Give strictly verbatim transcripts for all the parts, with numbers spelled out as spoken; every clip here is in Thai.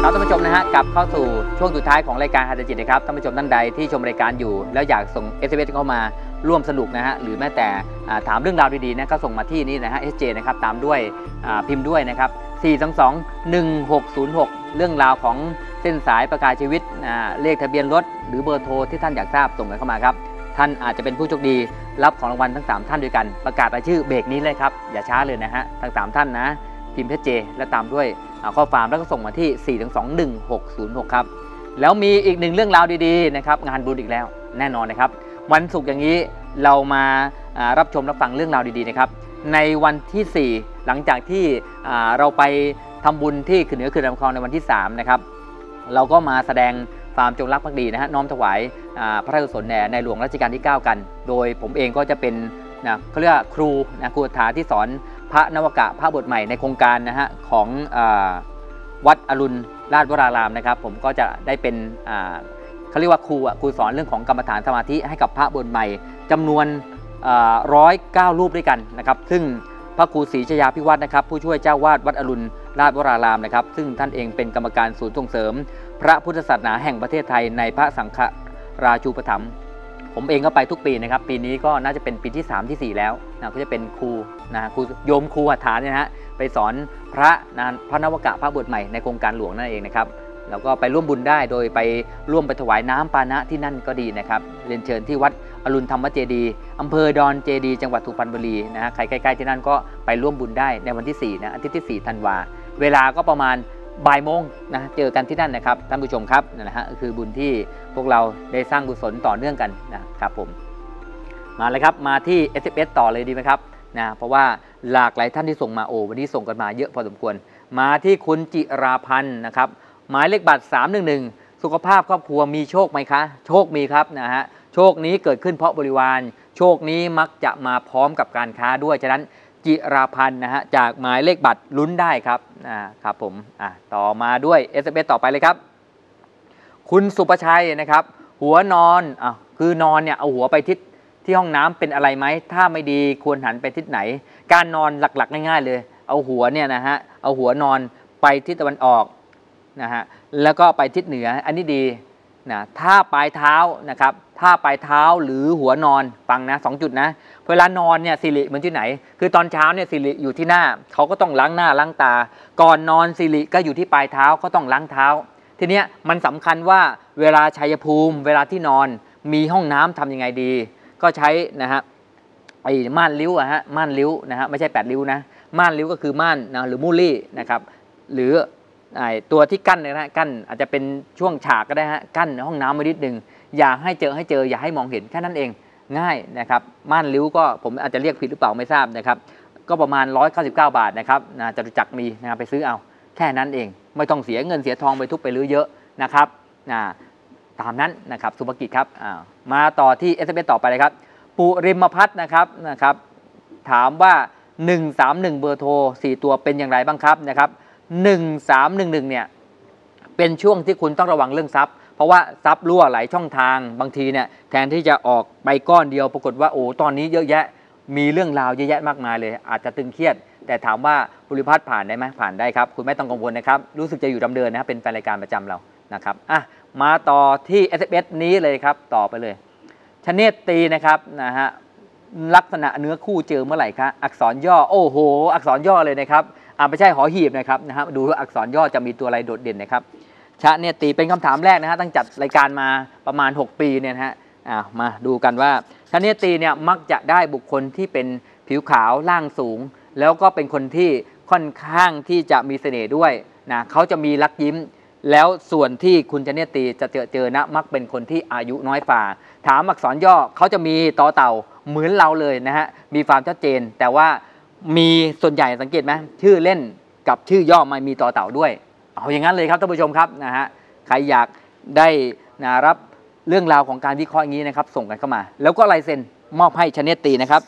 ครับท่านผู้ชมนะฮะกลับเข้าสู่ช่วงสุดท้ายของรายการหาจิตนะครับท่านผู้ชมท่านใดที่ชมรายการอยู่แล้วอยากส่ง เอส เอ็ม เอส เข้ามาร่วมสนุกนะฮะหรือแม้แต่ถามเรื่องราวดีๆนะก็ส่งมาที่นี่นะฮะ เอส เจ นะครับตามด้วยพิมพ์ด้วยนะครับสี่ สอง สอง หนึ่ง หก ศูนย์ หกเรื่องราวของเส้นสายประกายชีวิตเลขทะเบียนรถหรือเบอร์โทรที่ท่านอยากทราบส่งกันเข้ามาครับท่านอาจจะเป็นผู้โชคดีรับของรางวัลทั้งสามท่านด้วยกันประกาศรายชื่อเบรกนี้เลยครับอย่าช้าเลยนะฮะทั้งสามท่านนะพิมพ์ เอส เจ และตามด้วยข้อความแล้วก็ส่งมาที่สี่ สอง หนึ่ง หก ศูนย์ หกครับแล้วมีอีกหนึ่งเรื่องราวดีๆนะครับงานบุญอีกแล้วแน่นอนนะครับวันศุกร์อย่างนี้เรามารับชมรับฟังเรื่องราวดีๆนะครับในวันที่สี่หลังจากที่เราไปทำบุญที่ขึ้นเหนือขึ้นลำคลองในวันที่สามนะครับเราก็มาแสดงความจงรักภักดีนะฮะน้อมถวายพระราชกุศลแด่ในหลวงรัชกาลที่เก้ากันโดยผมเองก็จะเป็นนะเขาเรียกครูนะครูถาที่สอนพระนวกะพระบทใหม่ในโครงการนะฮะของวัดอรุณราชวรารามนะครับผมก็จะได้เป็นเขาเรียกว่าครูครูสอนเรื่องของกรรมฐานสมาธิให้กับพระบทใหม่จำนวนร้อยเก้ารูปด้วยกันนะครับซึ่งพระครูศรีชยาภิวัฒน์นะครับผู้ช่วยเจ้าวาดวัดอรุณราชวรารามนะครับซึ่งท่านเองเป็นกรรมการศูนย์ส่งเสริมพระพุทธศาสนาแห่งประเทศไทยในพระสังฆราชูปถัมภ์ผมเองก็ไปทุกปีนะครับปีนี้ก็น่าจะเป็นปีที่สามที่สี่แล้วนะก็จะเป็นครูนะครูโยมครูหัตถาเนี่ยนะฮะไปสอนพระนะพระนวกะพระบทใหม่ในโครงการหลวงนั่นเองนะครับแล้วก็ไปร่วมบุญได้โดยไปร่วมไปถวายน้ำปานะที่นั่นก็ดีนะครับเรียนเชิญที่วัดอรุณธรรมเจดีย์อำเภอดอนเจดีย์จังหวัดสุพรรณบุรีนะฮะใครใกล้ๆที่นั่นก็ไปร่วมบุญได้ในวันที่สี่นะอาทิตย์ที่สี่ธันวาเวลาก็ประมาณบ่ายโมงนะเจอกันที่นั่นนะครับท่านผู้ชมครับนะฮะคือบุญที่พวกเราได้สร้างกุศลต่อเนื่องกันนะครับผมมาเลยครับมาที่ เอส เอ็ม เอส ต่อเลยดีไหมครับนะเพราะว่าหลากหลายท่านที่ส่งมาโอ้วันนี้ส่งกันมาเยอะพอสมควรมาที่คุณจิราพันธ์นะครับหมายเลขบัตรสามหนึ่งหนึ่งสุขภาพครอบครัวมีโชคไหมคะโชคมีครับนะฮะโชคนี้เกิดขึ้นเพราะบริวารโชคนี้มักจะมาพร้อมกับการค้าด้วยฉะนั้นจิราพันธ์นะฮะจากหมายเลขบัตรลุ้นได้ครับอ่าครับผมอ่าต่อมาด้วย เอส เอ็ม เอส ต่อไปเลยครับคุณสุประชัยนะครับหัวนอนอ่ะคือนอนเนี่ยเอาหัวไปทิศที่ห้องน้ำเป็นอะไรไหมถ้าไม่ดีควรหันไปทิศไหนการนอนหลักๆง่ายๆเลยเอาหัวเนี่ยนะฮะเอาหัวนอนไปทิศตะวันออกนะฮะแล้วก็ไปทิศเหนืออันนี้ดีนะถ้าปลายเท้านะครับถ้าปลายเท้าหรือหัวนอนฟังนะสองจุดนะเวลานอนเนี่ยสิริมันที่ไหนคือตอนเช้าเนี่ยสิริอยู่ที่หน้าเขาก็ต้องล้างหน้าล้างตาก่อนนอนสิริก็อยู่ที่ปลายเท้าก็ต้องล้างเท้าทีเนี้ยมันสำคัญว่าเวลาชัยภูมิเวลาที่นอนมีห้องน้ำทำยังไงดีก็ใช้นะฮะไอ้ม่านริ้วอะฮะม่านริ้วนะฮะไม่ใช่แปดริ้วนะม่านริ้วก็คือม่านนะหรือมูลี่นะครับหรือไอ้ตัวที่กั้นนะฮะกั้นอาจจะเป็นช่วงฉากก็ได้ฮะกั้นห้องน้ำไว้นิดนึงอย่าให้เจอให้เจออย่าให้มองเห็นแค่นั้นเองง่ายนะครับม่านริ้วก็ผมอาจจะเรียกผิดหรือเปล่าไม่ทราบนะครับก็ประมาณหนึ่งร้อยเก้าสิบเก้าบาทนะครับนะจตุจักรมีนะครับไปซื้อเอาแค่นั้นเองไม่ต้องเสียเงินเสียทองไปทุบไปรื้อเยอะนะครับนะตามนั้นนะครับสุภกิจครับมาต่อที่ เอส เอ็ม เอส ต่อไปเลยครับปุริมพัฒน์นะครับนะครับถามว่าหนึ่งสามหนึ่งเบอร์โทรสี่ตัวเป็นอย่างไรบ้างครับนะครับหนึ่งสามหนึ่งหนึ่งเนี่ยเป็นช่วงที่คุณต้องระวังเรื่องทรัพย์เพราะว่าทรัพย์รั่วไหลช่องทางบางทีเนี่ยแทนที่จะออกไปก้อนเดียวปรากฏว่าโอ้ตอนนี้เยอะแยะมีเรื่องราวเยอะแยะมากมายเลยอาจจะตึงเครียดแต่ถามว่าปุริพัฒน์ผ่านได้ไหมผ่านได้ครับคุณไม่ต้องกังวลนะครับรู้สึกจะอยู่ดำเนินนะครับเป็นแฟนรายการประจำเรานะครับอ่ะมาต่อที่ เอส เอ็ม เอส นี้เลยครับต่อไปเลยชเนตตีนะครับนะฮะลักษณะเนื้อคู่เจอเมื่อไหร่คะอักษรย่อโอ้โหอักษรย่อเลยนะครับอ่าไม่ใช่หอหีบนะครับนะฮะดูว่าอักษรย่อจะมีตัวอะไรโดดเด่นนะครับชะเนตตีเป็นคำถามแรกนะฮะตั้งจัดรายการมาประมาณหกปีเนี่ยนะฮะอ่ามาดูกันว่าชะเนตตีเนี่ยมักจะได้บุคคลที่เป็นผิวขาวร่างสูงแล้วก็เป็นคนที่ค่อนข้างที่จะมีเสน่ห์ด้วยนะเขาจะมีรักยิ้มแล้วส่วนที่คุณชะเนตตีจะเจอเจอนะมักเป็นคนที่อายุน้อยฝ่าถามอักษรย่อเขาจะมีต่อเต่าเหมือนเราเลยนะฮะมีความชัดเจนแต่ว่ามีส่วนใหญ่สังเกตไหมชื่อเล่นกับชื่อย่อมันมีต่อเต่าด้วยเอาอย่างนั้นเลยครับท่านผู้ชมครับนะฮะใครอยากได้นะรับเรื่องราวของการวิเคราะห์อย่างนี้นะครับส่งกันเข้ามาแล้วก็ลายเซ็นมอบให้ชะเนตตีนะครับ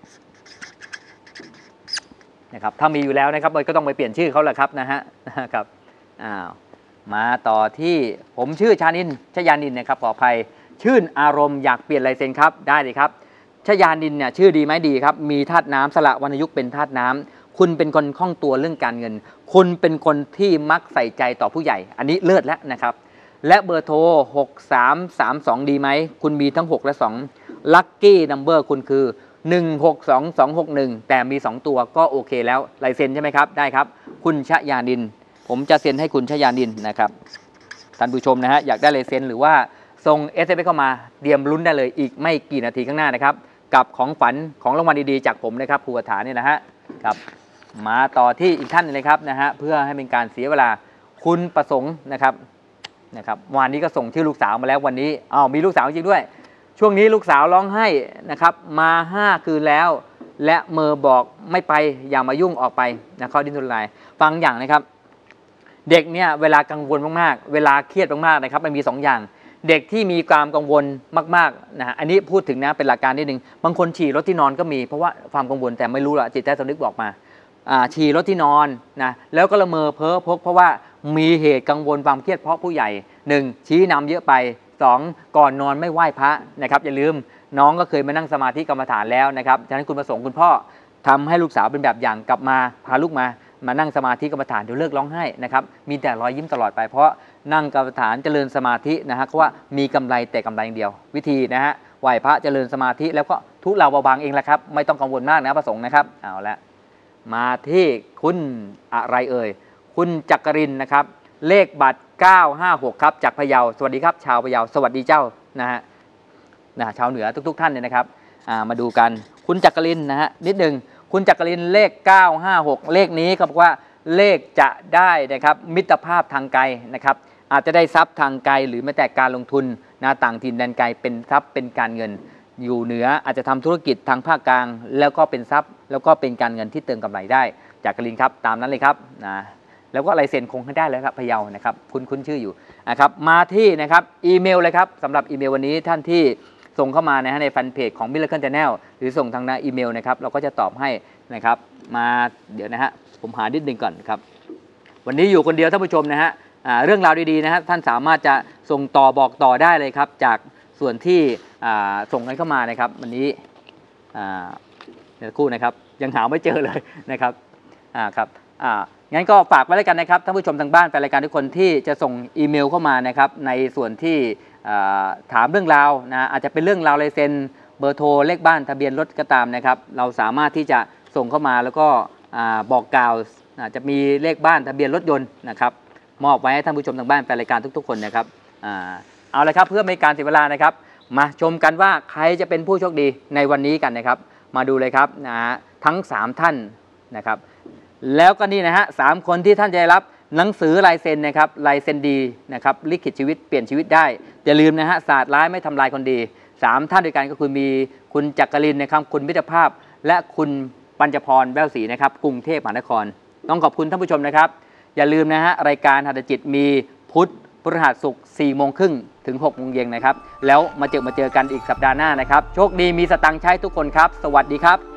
นะครับถ้ามีอยู่แล้วนะครับก็ต้องไปเปลี่ยนชื่อเขาแหละครับนะฮะนะครับอ้าวมาต่อที่ผมชื่อชานินชยานินนะครับขออภัยชื่นอารมณ์อยากเปลี่ยนลายเซ็นครับได้เลยครับชยานินเนี่ยชื่อดีไหมดีครับมีธาตุน้ำสละวรรณยุกต์เป็นธาตุน้ำคุณเป็นคนคล่องตัวเรื่องการเงินคุณเป็นคนที่มักใส่ใจต่อผู้ใหญ่อันนี้เลิศแล้วนะครับและเบอร์โทรหกสามสามสองดีไหมคุณมีทั้งหกและสองลัคกี้นัมเบอร์คุณคือหนึ่งหกสองสองหกหนึ่งแต่มีสองตัวก็โอเคแล้วลายเซ็นใช่ไหมครับได้ครับคุณชยานินผมจะเซ็นให้คุณชยานินนะครับท่านผู้ชมนะฮะอยากได้ลายเซ็นหรือว่าส่ง เอส เอ็ม เอส เข้ามาเตรียมลุ้นได้เลยอีกไม่กี่นาทีข้างหน้านะครับกับของฝันของรางวัลดีๆจากผมนะครับภูวถาเนี่ยนะฮะครับมาต่อที่อีกท่านนึงเลยครับนะฮะเพื่อให้เป็นการเสียเวลาคุณประสงค์นะครับนะครับวันนี้ก็ส่งชื่อลูกสาวมาแล้ววันนี้อ้าวมีลูกสาวจริงด้วยช่วงนี้ลูกสาวร้องไห้นะครับมาห้าคืนแล้วและเมอบอกไม่ไปอย่ามายุ่งออกไปนะเขาดิ้นทุรนายฟังอย่างนะครับเด็กเนี่ยเวลากังวลมากๆเวลาเครียดมากๆนะครับมันมีสองอย่างเด็กที่มีความกังวลมากๆนะอันนี้พูดถึงนะเป็นหลักการนิดนึงบางคนฉี่รถที่นอนก็มีเพราะว่าความกังวลแต่ไม่รู้ละจิตใต้สำนึกบอกมาฉี่รถที่นอนนะแล้วก็ละเมอเพ้อพกเพราะว่ามีเหตุกังวลความเครียดเพราะผู้ใหญ่หนึ่งชี้นำเยอะไปสองก่อนนอนไม่ไหว้พระนะครับอย่าลืมน้องก็เคยมานั่งสมาธิกรรมฐานแล้วนะครับฉะนั้นคุณประสงค์คุณพ่อทำให้ลูกสาวเป็นแบบอย่างกลับมาพาลูกมามานั่งสมาธิกรรมฐานเดี๋ยวเลิกร้องไห้นะครับมีแต่รอยยิ้มตลอดไปเพราะนั่งกรรมฐานเจริญสมาธินะฮะเพราะว่ามีกำไรแต่กำไรอย่างเดียววิธีนะฮะไหว้พระเจริญสมาธิแล้วก็ทุเลาเบาบางเองแหละครับไม่ต้องกังวลมากนะประสงค์นะครับเอาละมาที่คุณอะไรเอ่ยคุณจักรินนะครับเลขบัตรเก้าห้าหกครับจากพะเยาสวัสดีครับชาวพะเยาสวัสดีเจ้านะฮะนะชาวเหนือทุกๆท่านเนี่ยนะครับมาดูกันคุณจักรินนะฮะนิดหนึ่งคุณจักรินเลขเก้าห้าหกเลขนี้เขาบอกว่าเลขจะได้นะครับมิตรภาพทางไกลนะครับอาจจะได้ทรัพย์ทางไกลหรือแม้แต่การลงทุนนะต่างถิ่นแดนไกลเป็นทรัพย์เป็นการเงินอยู่เหนืออาจจะทำธุรกิจทางภาคกลางแล้วก็เป็นทรัพย์แล้วก็เป็นการเงินที่เติมกำไรได้จักรินครับตามนั้นเลยครับนะแล้วก็ลายเซ็นคงให้ได้แล้วครับพะเยานะครับคุณคุ้นชื่ออยู่นะครับมาที่นะครับอีเมลเลยครับสำหรับอีเมลวันนี้ท่านที่ส่งเข้ามานะฮะในแฟนเพจของ Miracle Channel หรือส่งทางหน้าอีเมลนะครับเราก็จะตอบให้นะครับมาเดี๋ยวนะฮะผมหานิดนึงก่อนครับวันนี้อยู่คนเดียวท่านผู้ชมนะฮะเรื่องราวดีๆนะฮะท่านสามารถจะส่งต่อบอกต่อได้เลยครับจากส่วนที่ส่งกันเข้ามานะครับวันนี้เดี๋ยวคู่นะครับยังหาไม่เจอเลยนะครับอ่าครับอ่างั้นก็ฝากไว้แล้วกันนะครับท่านผู้ชมทางบ้านแฟนรายการทุกคนที่จะส่งอีเมลเข้ามานะครับในส่วนที่ถามเรื่องราวนะอาจจะเป็นเรื่องราวลายเซ็นเบอร์โทรเลขบ้านทะเบียนรถก็ตามนะครับเราสามารถที่จะส่งเข้ามาแล้วก็บอกกล่าวจะมีเลขบ้านทะเบียนรถยนต์นะครับมอบไว้ให้ท่านผู้ชมทางบ้านแฟนรายการทุกๆคนนะครับเอาละครับเพื่อไม่การเสียเวลานะครับมาชมกันว่าใครจะเป็นผู้โชคดีในวันนี้กันนะครับมาดูเลยครับนะทั้งสามท่านนะครับแล้วก็นี่นะฮะสามคนที่ท่านจะได้รับหนังสือลายเซ็นนะครับลายเซ็นดีนะครับลิขิตชีวิตเปลี่ยนชีวิตได้อย่าลืมนะฮะศาสตร์ร้ายไม่ทำลายคนดีสามท่านด้วยกันก็คือมีคุณจักรินนะครับคุณมิตรภาพและคุณปัญจพรแววศรีนะครับกรุงเทพมหานครต้องขอบคุณท่านผู้ชมนะครับอย่าลืมนะฮะรายการหัตถจิตมีพุธพฤหัสศุกร์สี่โมงครึ่งถึงหกโมงเย็นนะครับแล้วมาเจอมาเจอกันอีกสัปดาห์หน้านะครับโชคดีมีสตังค์ใช้ทุกคนครับสวัสดีครับ